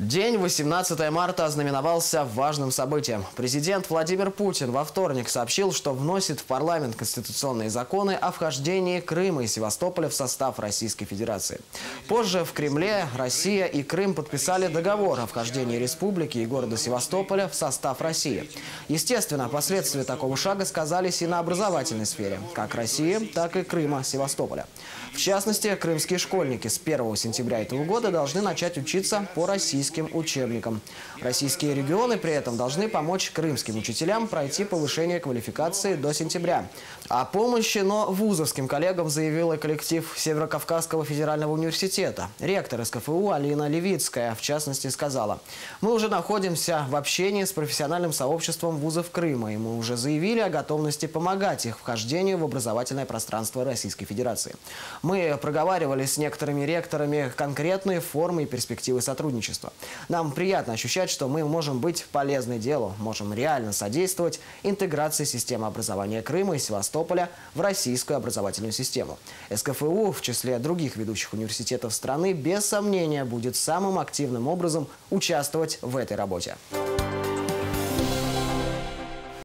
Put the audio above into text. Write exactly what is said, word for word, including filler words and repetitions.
День восемнадцатого марта ознаменовался важным событием. Президент Владимир Путин во вторник сообщил, что вносит в парламент конституционные законы о вхождении Крыма и Севастополя в состав Российской Федерации. Позже в Кремле Россия и Крым подписали договор о вхождении республики и города Севастополя в состав России. Естественно, последствия такого шага сказались и на образовательной сфере, как России, так и Крыма, Севастополя. В частности, крымские школьники с первого сентября этого года должны начать учиться по российским учебникам. Российские регионы при этом должны помочь крымским учителям пройти повышение квалификации до сентября. О помощи, но вузовским коллегам заявил и коллектив Северо-Кавказского федерального университета. Ректор эс ка эф у Алина Левицкая, в частности, сказала: «Мы уже находимся в общении с профессиональным сообществом вузов Крыма, и мы уже заявили о готовности помогать их вхождению в образовательное пространство Российской Федерации. Мы проговаривали с некоторыми ректорами конкретные формы и перспективы сотрудничества. Нам приятно ощущать, что мы можем быть полезны делу, можем реально содействовать интеграции системы образования Крыма и Севастополя в российскую образовательную систему. эс ка эф у в числе других ведущих университетов страны без сомнения будет самым активным образом участвовать в этой работе».